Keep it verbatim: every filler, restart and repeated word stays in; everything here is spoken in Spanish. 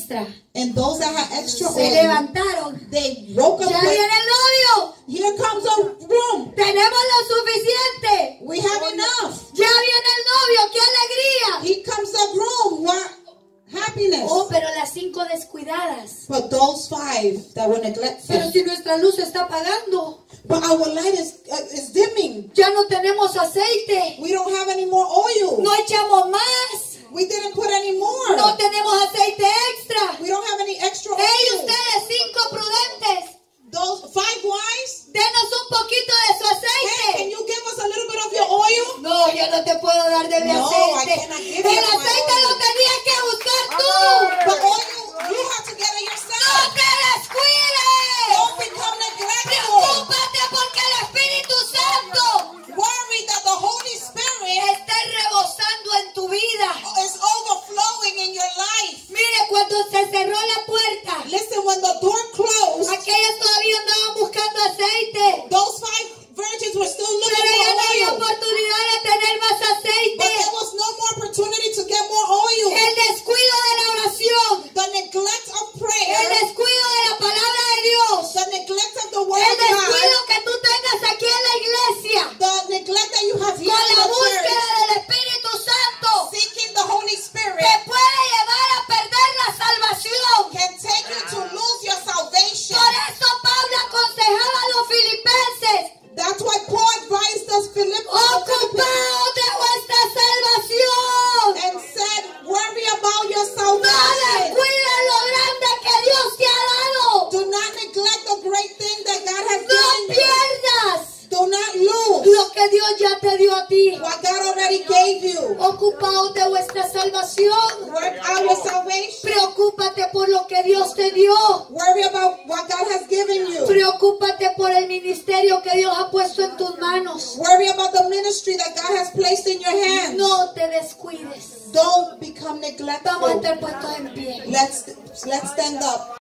extra And those that had extra se oil, levantaron. they woke up Ya with, viene el novio. here comes a room. Tenemos lo suficiente. We have enough. Ya viene el novio. ¡Qué alegría! Here comes a room. What happiness. Oh, pero las cinco descuidadas. But those five that were neglectful. Pero si nuestra luz se está apagando, But our light is, uh, is dimming. ya no tenemos aceite. We don't have any more oil. No echamos más. We didn't put any more. No tenemos aceite extra. We don't have any extra Hey, oil. ustedes cinco prudentes, Those five wise. denos un poquito de su Hey, can aceite. you give us a little bit of your oil? No, yo no te puedo dar de mi No, aceite. I cannot give El you my aceite oil. lo tenías que buscar tú. But oil, you have to get it No yourself. te descuides. Don't become neglectful. Preocúpate porque el Espíritu Santo Worry that the Holy Spirit esté rebosando en tu vida. is overflowing in your life. Mire, cuando se cerró la puerta, Listen, when the door closed, aquellas todavía andaban buscando aceite. those five virgins were still looking Pero ya no for había oil. oportunidad de tener más But aceite. there was no more opportunity to get more oil. El descuido de la oración, The neglect of el prayer, descuido de la palabra de Dios, the neglect of the word el of God, descuido que tú tengas aquí en la iglesia the neglect that you have here con in la the búsqueda church, del Espíritu Santo seeking the Holy Spirit, te puede llevar a perder la salvación. can take you to lose your salvation. Por eso Pablo aconsejaba a los filipenses: That's why Paul advised us Philip- ocupaos de vuestra salvación. and said, worry about your No salvation. descuides lo grande que Dios te ha dado. Do not neglect the great thing that God has No given you. pierdas Do not lose lo que Dios ya te dio a ti. what God already gave you. Ocupaos de vuestra salvación. Work out your salvation. Preocúpate por lo que Dios te dio. Worry about what God has given you. Preocúpate por el ministerio que Dios ha puesto en tus manos. Worry about the ministry that God has placed in your hands. No te descuides. Don't become Vamos a neglectful. estar puestos en pie. Let's let's stand up.